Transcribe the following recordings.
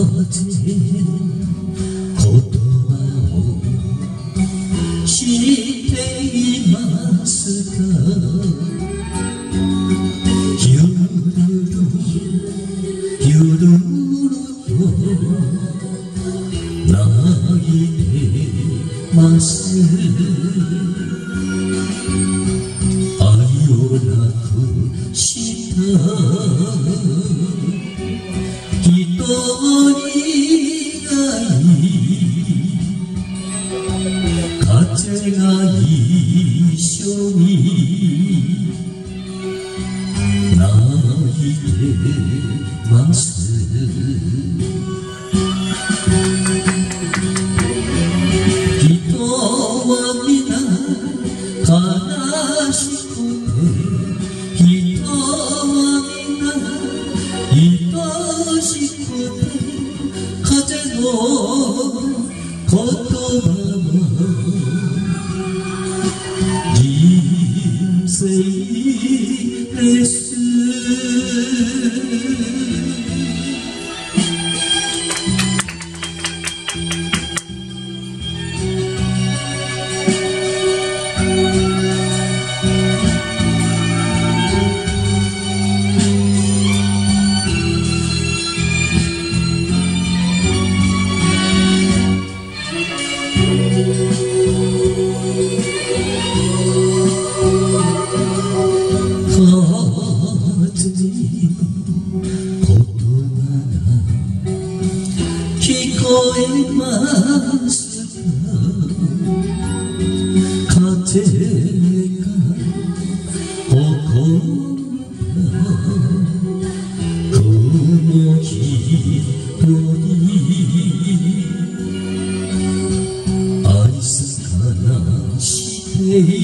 葉を知っていますか。ゆるるゆるると泣いてます愛をなくした一人がいい風が一緒に泣いてます人は皆悲しくて人は皆愛しくて風の言葉は人生です聞こえますか。風が誇ったこの人に愛すからして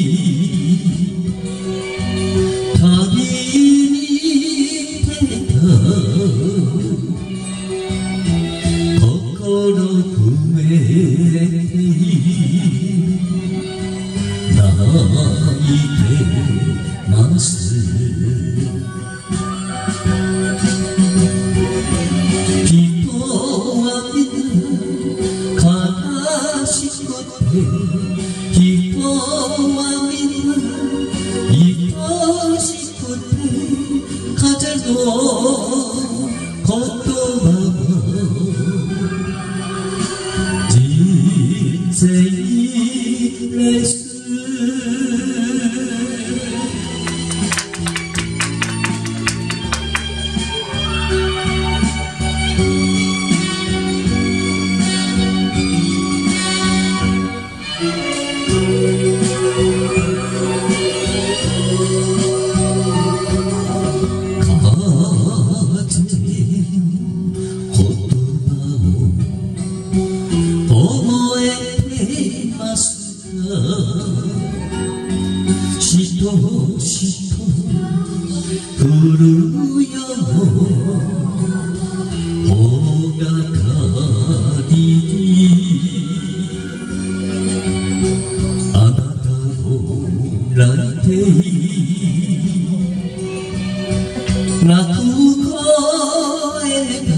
旅に出た心踏めて泣いてます人は皆悲しくて人は皆愛しくて風の言葉人生ですしとしと降るよ大がかりにあなたを抱いて泣く声が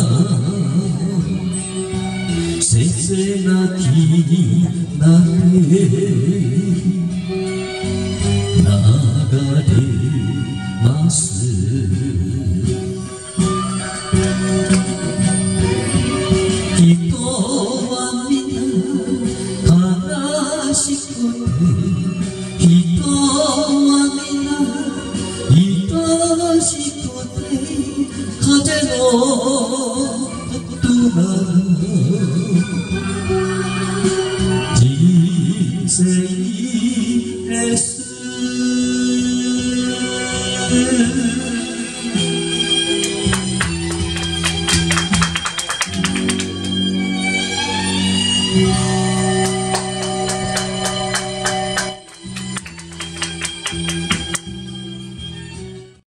せせなきなれ流れます人は皆悲しくて人は皆愛しくて風の言葉人生です